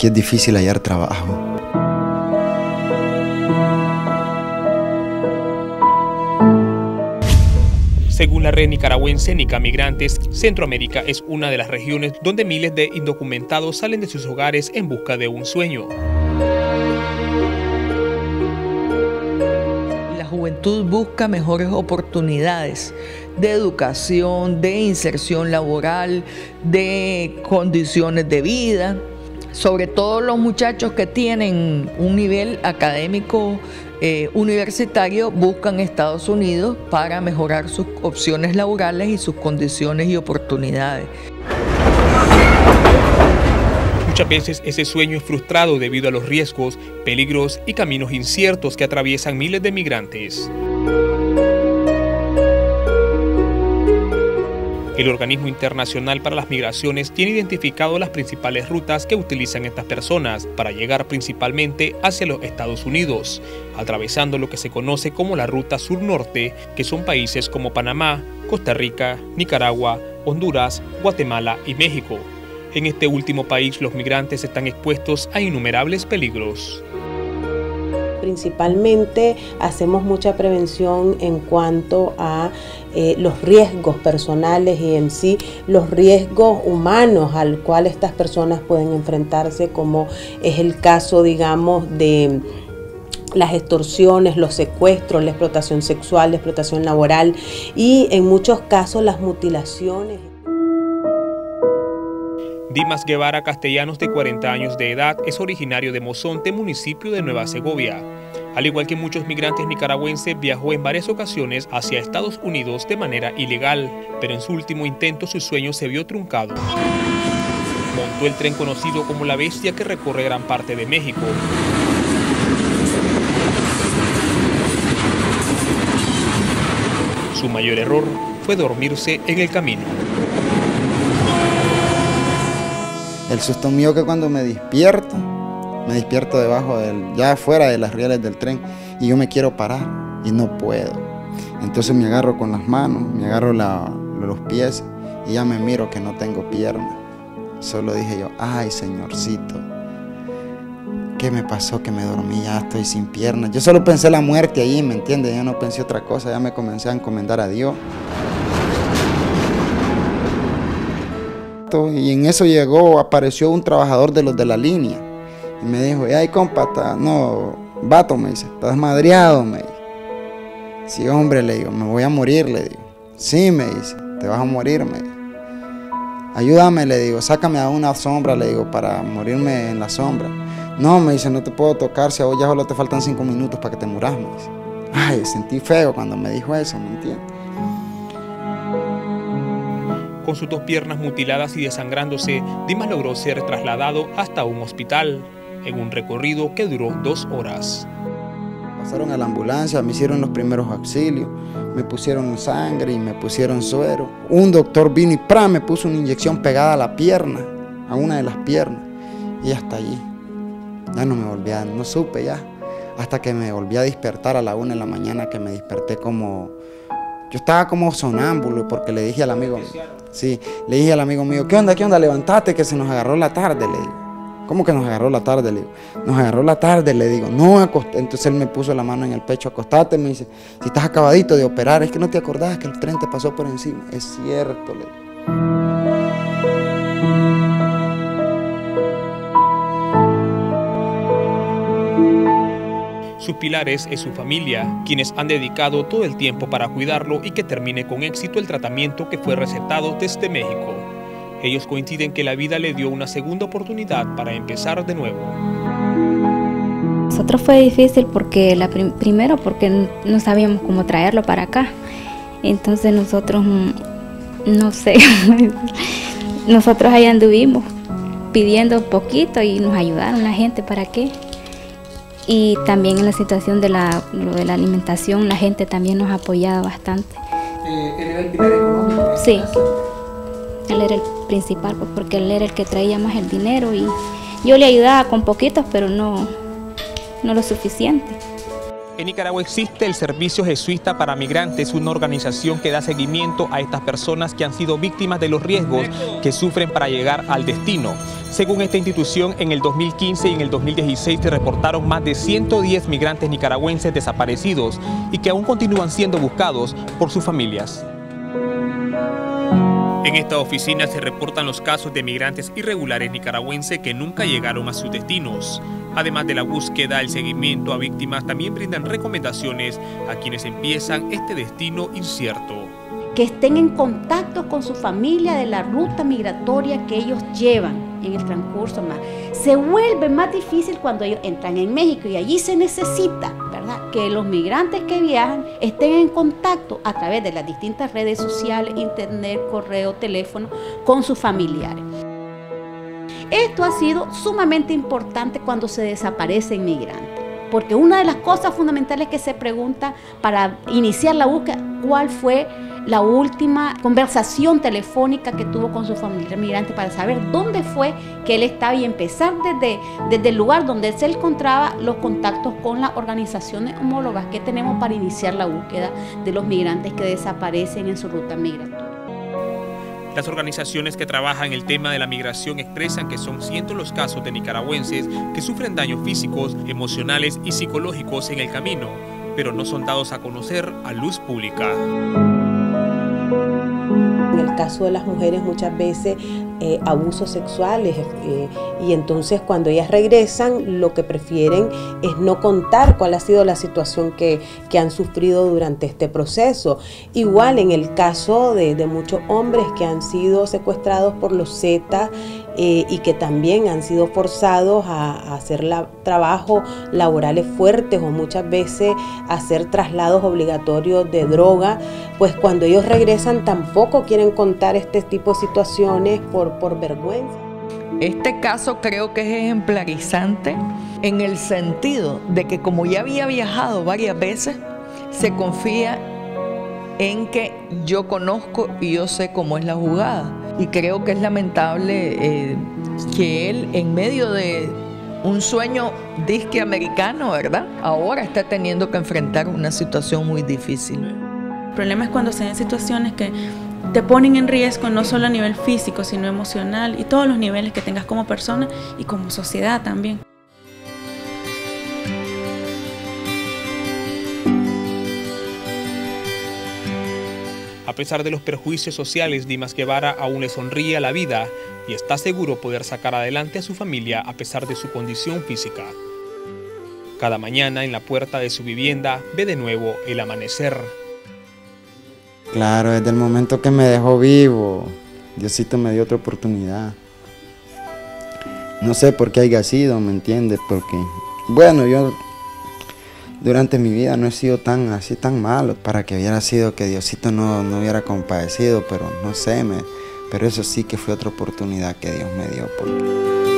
aquí es difícil hallar trabajo. Según la red nicaragüense Nica Migrantes, Centroamérica es una de las regiones donde miles de indocumentados salen de sus hogares en busca de un sueño. La juventud busca mejores oportunidades de educación, de inserción laboral, de condiciones de vida. Sobre todo los muchachos que tienen un nivel académico universitario buscan Estados Unidos para mejorar sus opciones laborales y sus condiciones y oportunidades. Muchas veces ese sueño es frustrado debido a los riesgos, peligros y caminos inciertos que atraviesan miles de migrantes. El Organismo Internacional para las Migraciones tiene identificado las principales rutas que utilizan estas personas para llegar principalmente hacia los Estados Unidos, atravesando lo que se conoce como la Ruta Sur-Norte, que son países como Panamá, Costa Rica, Nicaragua, Honduras, Guatemala y México. En este último país los migrantes están expuestos a innumerables peligros. Principalmente hacemos mucha prevención en cuanto a los riesgos personales y en sí los riesgos humanos al cual estas personas pueden enfrentarse, como es el caso, digamos, de las extorsiones, los secuestros, la explotación sexual, la explotación laboral y en muchos casos las mutilaciones. Dimas Guevara Castellanos, de 40 años de edad, es originario de Mozonte, municipio de Nueva Segovia. Al igual que muchos migrantes nicaragüenses, viajó en varias ocasiones hacia Estados Unidos de manera ilegal, pero en su último intento su sueño se vio truncado. Montó el tren conocido como La Bestia, que recorre gran parte de México. Su mayor error fue dormirse en el camino. El susto mío que cuando me despierto debajo ya fuera de las rieles del tren y yo me quiero parar y no puedo. Entonces me agarro con las manos, me agarro los pies y ya me miro que no tengo pierna. Solo dije yo, ay Señorcito, ¿qué me pasó? Que me dormí, ya estoy sin piernas. Yo solo pensé la muerte ahí, ¿me entiendes? Ya no pensé otra cosa, ya me comencé a encomendar a Dios. Y en eso apareció un trabajador de los de la línea y me dijo, ay compa, vato, me dice, estás madreado, me dice. Sí, hombre, le digo, me voy a morir, le digo. Sí, me dice, te vas a morir, me dice. Ayúdame, le digo, sácame a una sombra, le digo, para morirme en la sombra. No, me dice, no te puedo tocar, si a vos ya solo te faltan 5 minutos para que te muras, me dice. Ay, sentí feo cuando me dijo eso, ¿me entiendes? Con sus 2 piernas mutiladas y desangrándose, Dimas logró ser trasladado hasta un hospital, en un recorrido que duró 2 horas. Pasaron a la ambulancia, me hicieron los primeros auxilios, me pusieron sangre y me pusieron suero. Un doctor vino y me puso una inyección pegada a la pierna, a una de las piernas, y hasta allí. Ya no me volvía, no supe ya, hasta que me volví a despertar a la 1 de la mañana, que me desperté como... Yo estaba como sonámbulo porque le dije al amigo, sí, le dije al amigo mío, ¿qué onda, levántate que se nos agarró la tarde? Le digo, ¿cómo que nos agarró la tarde? Le digo, nos agarró la tarde, le digo, no, acosté. Entonces él me puso la mano en el pecho, acostate, me dice, si estás acabadito de operar, es que no te acordás que el tren te pasó por encima. Es cierto, le digo. Sus pilares es su familia, quienes han dedicado todo el tiempo para cuidarlo y que termine con éxito el tratamiento que fue recetado desde México. Ellos coinciden que la vida le dio una segunda oportunidad para empezar de nuevo. Nosotros fue difícil porque primero porque no sabíamos cómo traerlo para acá. Entonces nosotros, no sé, nosotros ahí anduvimos pidiendo poquito y nos ayudaron la gente para qué. Y también en la situación de lo de la alimentación, la gente también nos apoyaba bastante. ¿Él era el pilar económico? Sí, él era el principal, pues, porque él era el que traía más el dinero y yo le ayudaba con poquitos, pero no lo suficiente. En Nicaragua existe el Servicio Jesuita para Migrantes, una organización que da seguimiento a estas personas que han sido víctimas de los riesgos que sufren para llegar al destino. Según esta institución, en el 2015 y en el 2016 se reportaron más de 110 migrantes nicaragüenses desaparecidos y que aún continúan siendo buscados por sus familias. En esta oficina se reportan los casos de migrantes irregulares nicaragüenses que nunca llegaron a sus destinos. Además de la búsqueda, el seguimiento a víctimas, también brindan recomendaciones a quienes empiezan este destino incierto. Que estén en contacto con su familia de la ruta migratoria que ellos llevan en el transcurso más. Se vuelve más difícil cuando ellos entran en México y allí se necesita, ¿verdad?, que los migrantes que viajan estén en contacto a través de las distintas redes sociales, internet, correo, teléfono, con sus familiares. Esto ha sido sumamente importante cuando se desaparecen migrantes, porque una de las cosas fundamentales que se pregunta para iniciar la búsqueda, ¿cuál fue la última conversación telefónica que tuvo con su familia migrante, para saber dónde fue que él estaba y empezar desde el lugar donde él se encontraba los contactos con las organizaciones homólogas que tenemos para iniciar la búsqueda de los migrantes que desaparecen en su ruta migratoria? Las organizaciones que trabajan el tema de la migración expresan que son cientos los casos de nicaragüenses que sufren daños físicos, emocionales y psicológicos en el camino, pero no son dados a conocer a luz pública. En el caso de las mujeres muchas veces abusos sexuales y entonces cuando ellas regresan lo que prefieren es no contar cuál ha sido la situación que han sufrido durante este proceso. Igual en el caso de muchos hombres que han sido secuestrados por los Zetas y que también han sido forzados a hacer trabajos laborales fuertes o muchas veces hacer traslados obligatorios de droga, pues cuando ellos regresan tampoco quieren contar este tipo de situaciones por vergüenza. Este caso creo que es ejemplarizante en el sentido de que como ya había viajado varias veces, se confía en que yo conozco y yo sé cómo es la jugada. Y creo que es lamentable que él, en medio de un sueño disque americano, ¿verdad?, ahora está teniendo que enfrentar una situación muy difícil. El problema es cuando se den situaciones que te ponen en riesgo no solo a nivel físico, sino emocional y todos los niveles que tengas como persona y como sociedad también. A pesar de los perjuicios sociales, Dimas Guevara aún le sonríe a la vida y está seguro poder sacar adelante a su familia a pesar de su condición física. Cada mañana en la puerta de su vivienda ve de nuevo el amanecer. Claro, desde el momento que me dejó vivo, Diosito me dio otra oportunidad. No sé por qué haya sido, ¿me entiendes? Porque, bueno, yo durante mi vida no he sido tan malo para que hubiera sido que Diosito no hubiera compadecido, pero no sé, pero eso sí que fue otra oportunidad que Dios me dio. Porque